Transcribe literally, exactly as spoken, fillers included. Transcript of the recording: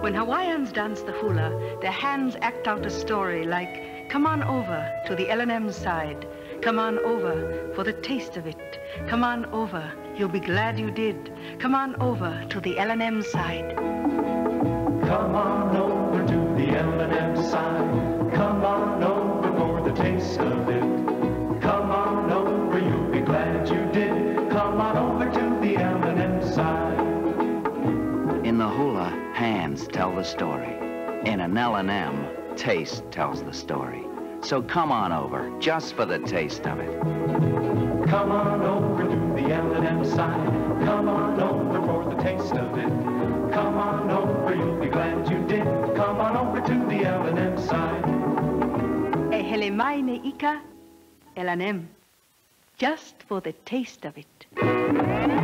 When Hawaiians dance the hula, their hands act out a story like, come on over to the L and M side. Come on over for the taste of it. Come on over, you'll be glad you did. Come on over to the L and M side. Come on over to the L and M side. Come on over for the taste of it. Come on over, you'll be glad you did. Come on over to the L and M side. In the hula, hands tell the story. In an L and M, taste tells the story. So come on over, just for the taste of it. Come on over to the L and M side. Come on over for the taste of it. Come on over, you'll be glad you did. Come on over to the L and M side. E hele mai ne ika L and M, just for the taste of it.